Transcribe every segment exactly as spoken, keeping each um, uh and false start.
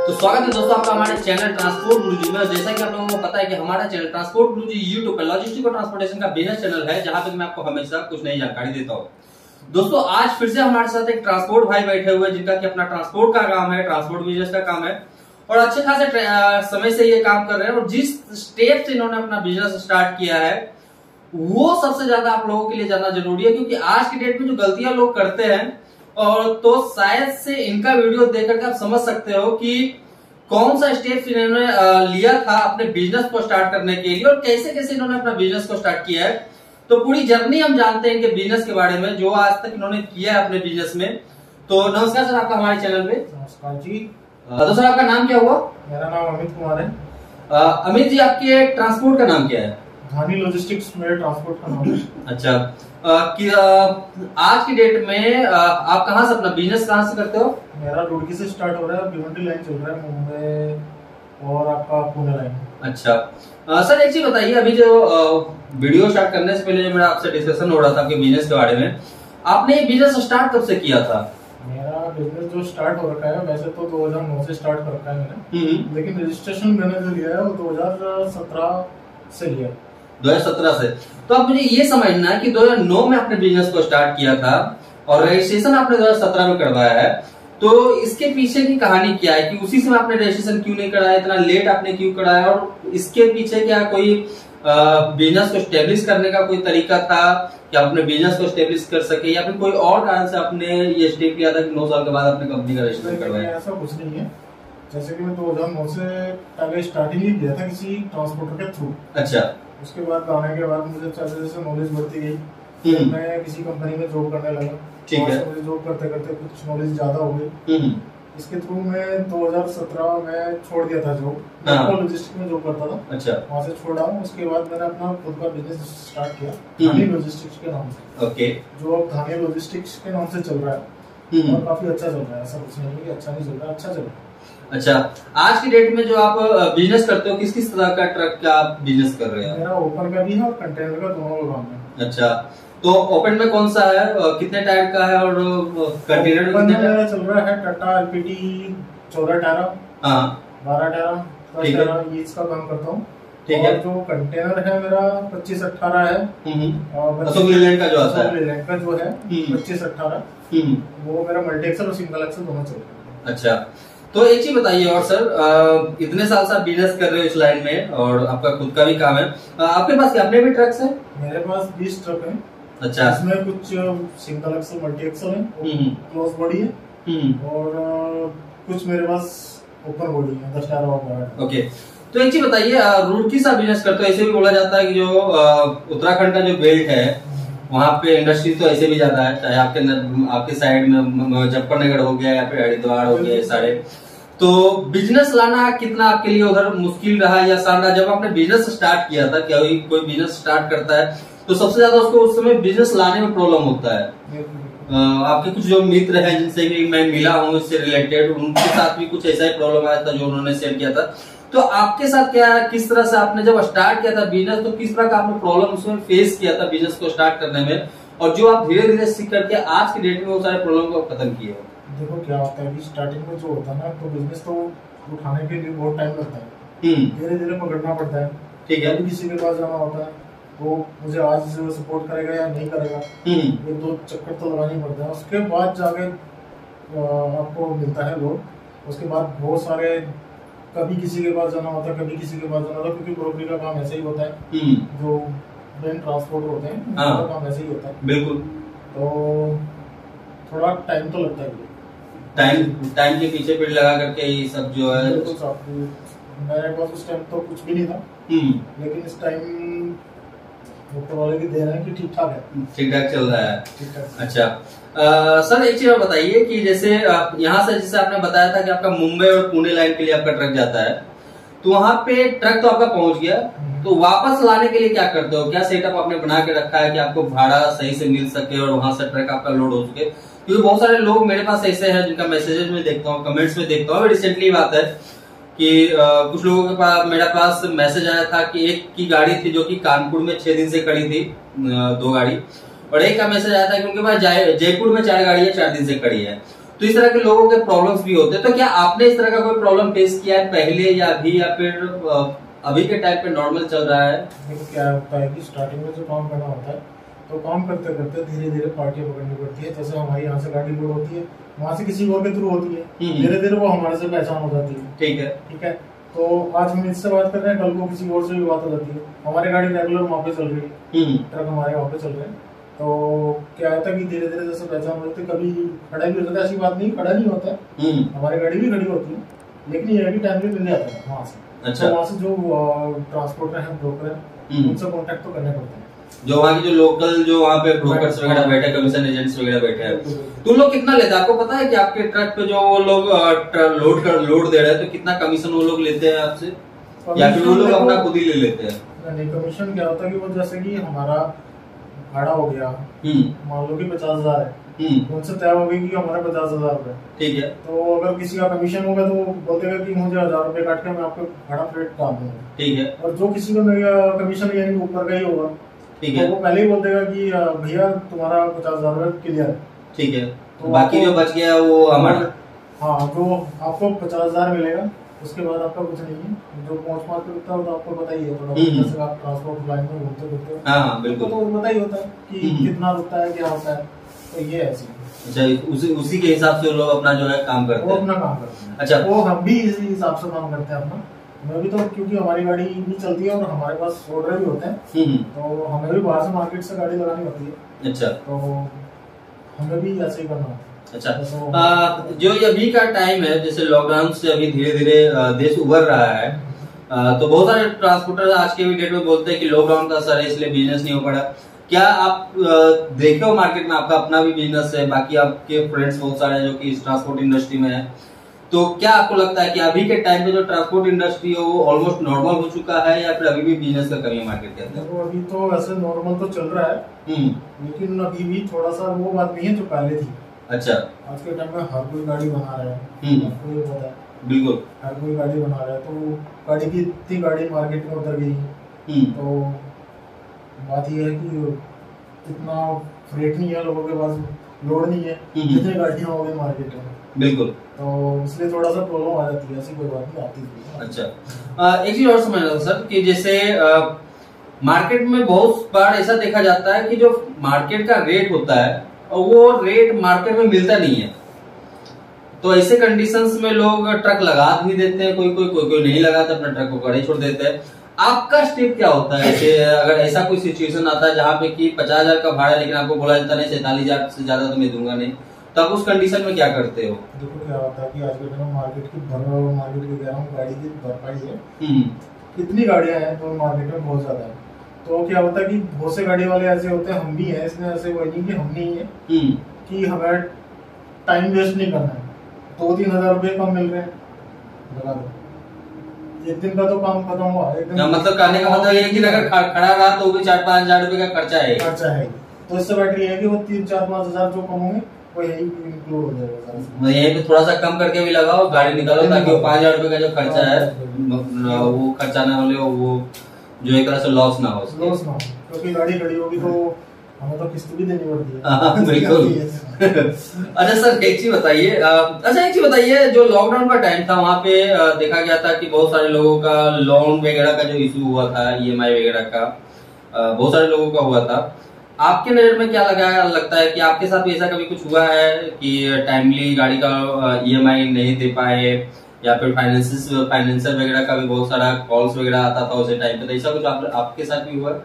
तो स्वागत है दोस्तों आपका हमारे चैनल ट्रांसपोर्ट गुरुजी में। जैसा कि आप लोगों को पता है कि हमारा चैनल ट्रांसपोर्ट गुरुजी यूट्यूब पर लॉजिस्टिक और ट्रांसपोर्टेशन का बिजनेस चैनल है, जहां पे मैं आपको हमेशा कुछ नई जानकारी देता हूँ। दोस्तों आज फिर से हमारे साथ एक ट्रांसपोर्ट भाई बैठे हुए हैं, जिनका कि अपना ट्रांसपोर्ट का काम है, ट्रांसपोर्ट बिजनेस का काम है और अच्छे खासे समय से ये काम कर रहे हैं। और जिस स्टेप से इन्होंने अपना बिजनेस स्टार्ट किया है वो सबसे ज्यादा आप लोगों के लिए जानना जरूरी है, क्योंकि आज की डेट में जो गलतियां लोग करते हैं और तो शायद से इनका वीडियो देख करके आप समझ सकते हो कि कौन सा स्टेप इन्होंने लिया था अपने बिजनेस को स्टार्ट करने के लिए और कैसे कैसे इन्होंने अपना बिजनेस को स्टार्ट किया है। तो पूरी जर्नी हम जानते हैं इनके बिजनेस के बारे में, जो आज तक इन्होंने किया है अपने बिजनेस में। तो नमस्कार सर, आपका हमारे चैनल पे। नमस्कार जी। तो सर आपका नाम क्या हुआ? मेरा नाम अमित कुमार है। अमित जी, आपके ट्रांसपोर्ट का नाम क्या है? धानी लॉजिस्टिक्स मेरे ट्रांसपोर्ट का नाम है। अच्छा, आ, कि, आ, आज की डेट में आ, आप कहाँ से अपना बिजनेस कहाँ से करते हो? मेरा रुड़की से स्टार्ट हो रहा है, भिवंडी लाइन चल रहा है, मुंबई और आपका पुणे लाइन। अच्छा आ, सर एक चीज बताइए, अभी जो आ, वीडियो स्टार्ट करने से पहले जो मेरा आपसे डिस्कशन हो रहा था आपके बिजनेस के बारे में, आपने ये बिजनेस स्टार्ट कब से किया था? मेरा बिजनेस जो स्टार्ट हो रखा है वैसे तो दो हज़ार नौ से स्टार्ट कर रखा है मैंने, लेकिन रजिस्ट्रेशन मैंने जो लिया है वो दो हज़ार सत्रह से लिया। दो हज़ार सत्रह से? तो आप मुझे ये समझना है कि दो हज़ार नौ में आपने बिजनेस को स्टार्ट किया था और रजिस्ट्रेशन आपने दो हज़ार सत्रह में करवाया है, तो इसके पीछे की कहानी क्या है कि उसी समय आपने रजिस्ट्रेशन क्यों नहीं कराया, इतना लेट आपने क्यों कराया, और इसके पीछे क्या कोई बिजनेस को स्टेब्लिश करने का कोई तरीका था कि आप अपने बिजनेस को स्टेब्लिश कर सके, या फिर कोई और कारण से आपने ये स्टेप लिया था कि नौ साल के बाद अपने कंपनी का रजिस्ट्रेशन करवाया? ऐसा कुछ नहीं है, जैसे कि मैं दो हज़ार नौ से पहले स्टार्टिंग ही किया था किसी ट्रांसपोर्टर के थ्रू। अच्छा। उसके बाद आने के बाद मुझे जैसे जैसे नॉलेज बढ़ती गई, फिर मैं किसी कंपनी में जॉब करने लगा। ठीक है। मुझे जॉब करते करते कुछ नॉलेज ज्यादा हो गई, इसके थ्रू मैं दो हज़ार सत्रह में छोड़ दिया था जॉब। मैं लॉजिस्टिक में जॉब करता था। अच्छा। वहाँ से छोड़ा, उसके बाद मैंने अपना खुद का बिजनेस स्टार्ट किया धानी लॉजिस्टिक्स के नाम से। ओके। जो अब धानी लॉजिस्टिक्स के नाम से चल रहा है और काफी अच्छा चल रहा है, ऐसा कुछ नहीं है कि अच्छा नहीं चल रहा, अच्छा चल रहा है। अच्छा, आज की डेट में जो आप बिजनेस करते हो किस किस तरह का ट्रक का आप बिजनेस कर रहे हैं? मेरा ओपन का भी है और कंटेनर का, दोनों का काम है। अच्छा, तो ओपन में कौन सा है, कितने टायर का है, और कंटेनर में कितने टायर? चल रहा है टाटा एलपीटी चौदह टायर, हाँ बारह टायर, दस टायर, ये इसका काम करता हूँ। ठीक है। जो कंटेनर है मेरा पच्चीस अठारह है, और अशोक लीलैंड का जो आता है, लीलैंड का जो है पच्चीस अठारह, वो मेरा मल्टी एक्सल और सिंगल एक्सल दोनों चल रहा है। अच्छा, तो एक चीज बताइए और सर, आ, इतने साल से आप बिजनेस कर रहे हो इस लाइन में और आपका खुद का भी काम है, आ, आपके पास क्या अपने भी ट्रक्स हैं? मेरे पास बीस ट्रक हैं। अच्छा। इसमें कुछ सिंगल एक्सल, मल्टी एक्सल है, क्लोज बॉडी है, और कुछ मेरे पास ओपन बॉडी है, दस टायर और। ओके, तो एक चीज बताइए, रुड़की सा बिजनेस करते हो, ऐसे भी बोला जाता है कि जो उत्तराखंड का जो बेल्ट है वहाँ पे इंडस्ट्री तो ऐसे भी ज्यादा है, चाहे आपके आपके साइड में मुजफ्फरनगर हो गया या फिर हरिद्वार हो गया, सारे। तो बिजनेस लाना कितना आपके लिए उधर मुश्किल रहा या आसान रहा? जब आपने बिजनेस स्टार्ट किया था, क्या कोई बिजनेस स्टार्ट करता है तो सबसे ज्यादा उसको उस समय बिजनेस लाने में प्रॉब्लम होता है। आपके कुछ जो मित्र हैं जिनसे भी मैं मिला हूँ इससे रिलेटेड, उनके साथ भी कुछ ऐसा ही प्रॉब्लम आया था जो उन्होंने शेयर किया था। तो आपके साथ क्या, किस तरह से आपने जब स्टार्ट किया था बिजनेस, तो किस तरह का आपने प्रॉब्लम उसमें फेस किया था बिजनेस को स्टार्ट करने में, और जो आप धीरे धीरे सीख करके आज की डेट में वो सारे प्रॉब्लम को खत्म किए? देखो क्या होता है कि स्टार्टिंग में जो होता है ना, तो बिजनेस तो उठाने के लिए बहुत टाइम लगता है, धीरे धीरे पकड़ना पड़ता है। ठीक है। किसी के पास जाना होता है, वो मुझे आज सपोर्ट करेगा या नहीं करेगा, ये दो चक्कर तो लगानी पड़ता है, उसके बाद जाके आपको मिलता है लोग। उसके बाद बहुत सारे, कभी किसी के पास जाना होता है, कभी किसी के पास जाना होता है, क्योंकि ब्रोकरी का काम ऐसे ही होता है, जो मेन ट्रांसपोर्ट होते हैं उनका काम ऐसे ही होता है। बिल्कुल। तो थोड़ा टाइम तो लगता है, टाइम टाइम के पीछे पेड़ लगा करके ये सब जो है। मेरे पास उस टाइम तो कुछ भी नहीं था, लेकिन इस टाइम ऊपर वाले की दे रहे हैं कि ठीक ठाक है, ठीक ठाक चल रहा है। अच्छा, आ, सर एक चीज और बताइए कि जैसे यहाँ से जैसे आपने बताया था कि आपका मुंबई और पुणे लाइन के लिए आपका ट्रक जाता है, तो वहाँ पे ट्रक तो आपका पहुंच गया, तो वापस लाने के लिए क्या करते हो? क्या सेटअप आपने बना के रखा है कि आपको भाड़ा सही से मिल सके और वहां से ट्रक आपका लोड हो सके? क्योंकि बहुत सारे लोग मेरे पास ऐसे हैं जिनका मैसेजेस में देखता हूँ, कमेंट्स में देखता हूँ। रिसेंटली बात है कि आ, कुछ लोगों के पास मेरे पास मैसेज आया था कि एक की गाड़ी थी जो कि कानपुर में छह दिन से खड़ी थी, दो गाड़ी, और एक का मैसेज आया था कि उनके पास जयपुर में चार गाड़ियां चार दिन से खड़ी है। तो इस तरह के लोगों के प्रॉब्लम्स भी होते हैं। तो क्या आपने इस तरह का कोई प्रॉब्लम फेस किया है पहले या अभी, या फिर अभी के टाइम पे नॉर्मल चल रहा है? देखो क्या होता है कि स्टार्टिंग में जो काम करना होता है तो काम करते करते धीरे धीरे पार्टियां पकड़नी पड़ती है। जैसे हमारी यहाँ से गाड़ी लोड होती है, वहाँ से किसी और के थ्रू होती है, धीरे धीरे वो हमारे से पहचान हो जाती है। ठीक है ठीक है। तो आज हम इससे बात कर रहे हैं, कल को किसी और से भी बात हो जाती है। हमारी गाड़ी रेगुलर वहाँ पे चल रही है, ट्रक हमारे वहाँ पे चल रहे हैं। तो क्या होता है कि धीरे धीरे जैसे पहचान हो जाती है, कभी खड़ा भी हो जाता है, ऐसी बात नहीं खड़ा नहीं होता है, हमारी गाड़ी भी खड़ी होती है, लेकिन ये है कि टाइम भी मिल जाता है वहाँ से। अच्छा। तो वहाँ से जो ट्रांसपोर्टर है, ब्रोकर है, उनसे कॉन्टेक्ट तो करने पड़ते हैं। जो वहाँ की जो लोकल जो वहाँ पे ब्रोकर्स वगैरह बैठे हैं, कमीशन एजेंट्स वगैरह बैठे हैं, तो लोग कितना लेते हैं आपको पता है कि आपके ट्रक पे जो वो लोग लोड कर लोड दे रहे हैं तो कितना कमीशन वो लोग लेते हैं आपसे, या फिर वो लोग अपना खुद ही ले लेते हैं? नहीं, कमीशन क्या होता है कि वो जैसे कि हमारा भाड़ा हो गया, मान लो कि पचास हजार है, उनसे तय हो गई कि हमारे पचास हजार रुपए, ठीक है। तो अगर किसी का कमीशन होगा तो वो बोलेगा कि मुझे हजार रुपए काट के मैं आपको भाड़ा फ्लेट डाल दूंगा, ठीक है। और जो किसी का कमीशन यानी ऊपर का ही होगा, ठीक है, तो वो पहले ही बोल देगा कि भैया तुम्हारा पचास हजार रुपए क्लियर है, ठीक है। तो बाकी जो बच गया वो हमारा, हाँ, जो आपको पचास हजार मिलेगा उसके बाद आपका कुछ नहीं है। जो पहुंच मार के होता है तो आपको पता ही है, थोड़ा जैसे आप ट्रांसपोर्ट लाइन में घूमते घूमते, हाँ बिल्कुल, तो पता ही होता है कि कितना रुकता है, क्या होता है। तो ये ऐसी, अच्छा, उसी उसी के हिसाब से वो लोग अपना जो है काम करते हैं, वो अपना काम करते हैं। अच्छा, वो हम भी इसी हिसाब से काम करते हैं अपना। मैं भी तो, क्योंकि हमारी गाड़ी भी चलती है और हमारे पास ऑर्डर भी होते हैं, तो हमें भी बाहर से मार्केट से गाड़ी लगानी होती है। अच्छा, तो हमें भी ऐसे ही करना होता है। अच्छा, आ, जो ये अभी का टाइम है, जैसे लॉकडाउन से अभी धीरे धीरे देश उभर रहा है, आ, तो बहुत सारे ट्रांसपोर्टर आज के भी डेट में बोलते हैं कि लॉकडाउन का असर है इसलिए बिजनेस नहीं हो पड़ा। क्या आप देखे हो मार्केट में, आपका अपना भी बिजनेस है, बाकी आपके फ्रेंड्स बहुत सारे हैं जो कि इस ट्रांसपोर्ट इंडस्ट्री में है, तो क्या आपको लगता है कि अभी के टाइम पे जो ट्रांसपोर्ट इंडस्ट्री है वो ऑलमोस्ट नॉर्मल हो चुका है, या फिर अभी भी बिजनेस का कमी है मार्केट के अंदर? तो अभी तो वैसे नॉर्मल तो चल रहा है, लेकिन अभी भी थोड़ा सा वो बात नहीं है जो पहले थी। अच्छा, आज के टाइम में हर कोई गाड़ी बना रहा है, आपको ये पता है, बिल्कुल, हर कोई गाड़ी बना रहा है। तो गाड़ी की इतनी गाड़ी मार्केट में उतर गई, तो बात ये है कि इतना फ्रेट नहीं है लोगों के पास, लोड नहीं है, जितनी गाड़ियां हो गई मार्केट में, बिल्कुल, तो इसलिए थोड़ा सा प्रॉब्लम आ जाती है। ऐसी कोई बात नहीं आती है। अच्छा, आ, एक चीज और समझना था सर कि जैसे आ, मार्केट में बहुत बार ऐसा देखा जाता है कि जो मार्केट का रेट होता है वो रेट मार्केट में मिलता नहीं है, तो ऐसे कंडीशंस में लोग ट्रक लगा भी देते हैं, कोई कोई कोई कोई नहीं लगाता, अपना ट्रक को खड़े छोड़ देते हैं। आपका स्टेप क्या होता है कि अगर ऐसा कोई सिचुएशन आता है जहाँ पे कि पचास हजार का भाड़ा लेकिन आपको बोला जाता नहीं सैतालीस हजार से ज्यादा तो मैं दूंगा नहीं, तो आप उस कंडीशन में क्या करते हो? देखो क्या होता है कि आज के टाइम में मार्केट की भर मार्केट की कह रहा हूँ गाड़ी की भरपाई है, कितनी गाड़ियां हैं तो मार्केट में बहुत ज्यादा है। तो क्या होता है कि बहुत से गाड़ी वाले ऐसे होते हैं, हम भी हैं इसमें, ऐसे कोई नहीं कि हम नहीं है, कि हमें टाइम वेस्ट नहीं करना है। दो तीन हजार रुपए कम मिल रहे हैं, लगा दो, एक दिन का तो काम खत्म हुआ। एक दिन मतलब कहने का मतलब ये कि अगर खड़ा रहा तो भी चार पाँच हजार रुपए का खर्चा है खर्चा है तो इससे बेटर है कि वो तीन चार पाँच हजार जो कम होंगे वो यही इंक्लूड हो जाएगा। यहीं पे थोड़ा सा कम करके भी लगाओ, गाड़ी निकालो, ताकि वो पाँच हजार रुपए का जो खर्चा है वो खर्चा ना हो, वो जो एक तरह से लॉस ना हो लॉस ना हो क्योंकि गाड़ी खड़ी होगी तो हमें तो किस्त भी देनी पड़ती है। बिल्कुल। अच्छा सर, एक चीज बताइए, अच्छा एक चीज बताइए, जो लॉकडाउन का टाइम था वहाँ पे देखा गया था कि बहुत सारे लोगों का लोन वगैरह का जो इशू हुआ था, ईएमआई वगैरह का बहुत सारे लोगों का हुआ था। आपके नजर में क्या लगा लगता है कि आपके साथ भी ऐसा कभी कुछ हुआ है कि टाइमली गाड़ी का ईएमआई नहीं दे पाए, या फिर फाइनेंस फाइनेंसर वगैरह का भी बहुत सारा कॉल्स वगैरह आता था उसे टाइम पे, तो ऐसा कुछ आप, आपके साथ भी हुआ?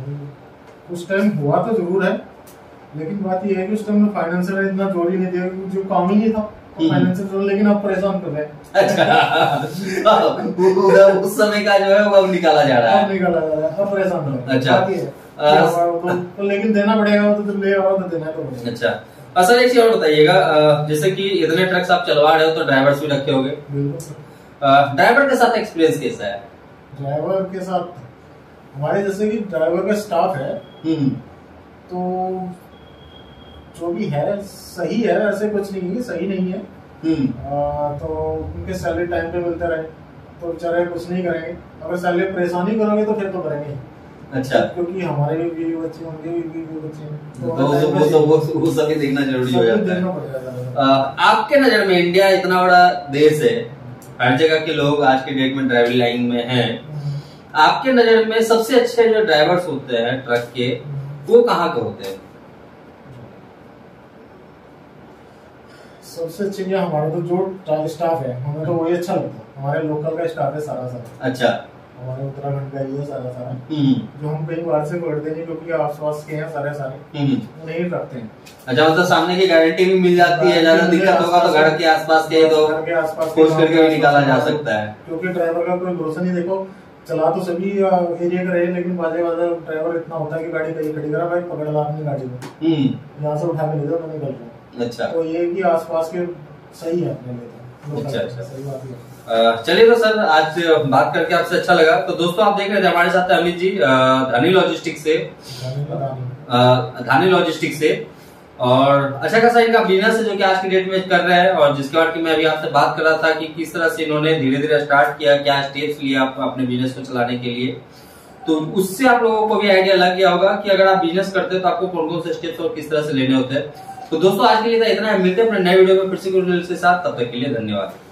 उस टाइम हुआ तो जरूर है, लेकिन बात ये है कि उस टाइम में फाइनेंसर इतना जोर ही नहीं दिया, जो काम ही नहीं था फाइनेंसर, लेकिन आप परेशान कर रहे हैं। अच्छा, उस समय का जो है वो अब निकाला जा रहा है, अब निकाला जा रहा है, अब परेशान कर रहे हैं। अच्छा, तो, तो लेकिन देना पड़ेगा, तो ले आओ तो देना पड़ेगा। अच्छा सर, एक चीज और बताइएगा, जैसे कि इतने ट्रक्स आप चलवा रहे हो तो ड्राइवर्स भी रखे होंगे, ड्राइवर के साथ एक्सपीरियंस कैसा है? ड्राइवर के साथ हमारे जैसे कि ड्राइवर का स्टाफ है, तो जो भी है सही है, ऐसे कुछ नहीं है सही नहीं है। आ, तो उनके सैलरी टाइम पे मिलते रहे तो बेचारे कुछ नहीं करेंगे, अगर सैलरी परेशानी करोगे तो फिर तो करेंगे, अच्छा, क्योंकि हमारे भी बीवी बच्चे, उनके भी बीवी बच्चे हैं, तो वो तो वो वो सभी देखना जरूरी हो जाता है। आपके नजर में इंडिया इतना बड़ा देश है, हर जगह के लोग आज के डेट में ड्राइविंग लाइन में हैं, आपके नजर में सबसे अच्छे जो ड्राइवर्स होते हैं ट्रक के, वो कहाँ के होते हैं? सबसे अच्छे क्या, हमारा तो जो स्टाफ है हमें तो वही अच्छा लगता है। हमारे लोकल का स्टाफ है सारा सारा। अच्छा, हमारे उत्तराखंड का ही है सारा सारा, जो हम कहीं बाहर से पकड़ते नहीं, क्योंकि आसपास के हैं सारे सारे, नहीं करते हैं। अच्छा, मतलब सामने की गारंटी भी मिल जाती है, ज्यादा दिक्कत होगा तो घर के आसपास के तो घर के आसपास खोज करके भी निकाला जा सकता है। क्योंकि ड्राइवर का कोई भरोसा नहीं, देखो चला तो सभी एरिया का रहे, लेकिन बाजे बाजा ड्राइवर इतना होता है कि गाड़ी कहीं खड़ी करा, भाई पकड़ ला अपनी गाड़ी को, यहाँ से उठा के ले जाओ, मैं निकल जाऊँ। अच्छा, तो ये कि आसपास के सही है अपने लिए। अच्छा अच्छा, सही बात है। चलिए तो सर, आज बात करके आपसे अच्छा लगा। तो दोस्तों, आप देख रहे थे हमारे साथ अमित जी धानी लॉजिस्टिक से, धानी लॉजिस्टिक से, और अच्छा खासा इनका बिजनेस है जो कि आज की डेट में कर रहे हैं, और जिसके बाद की मैं अभी आपसे बात कर रहा था कि किस तरह से इन्होंने धीरे धीरे स्टार्ट किया, क्या स्टेप्स लिए आप अपने बिजनेस को चलाने के लिए। तो उससे आप लोगों को भी आइडिया लग गया होगा कि अगर आप बिजनेस करते हैं तो आपको कौन कौन से स्टेप्स और किस तरह से लेने होते हैं। तो दोस्तों, आज के लिए इतना है, मिलते हैं अपने नए वीडियो में फिर से के साथ, तब तक के लिए धन्यवाद।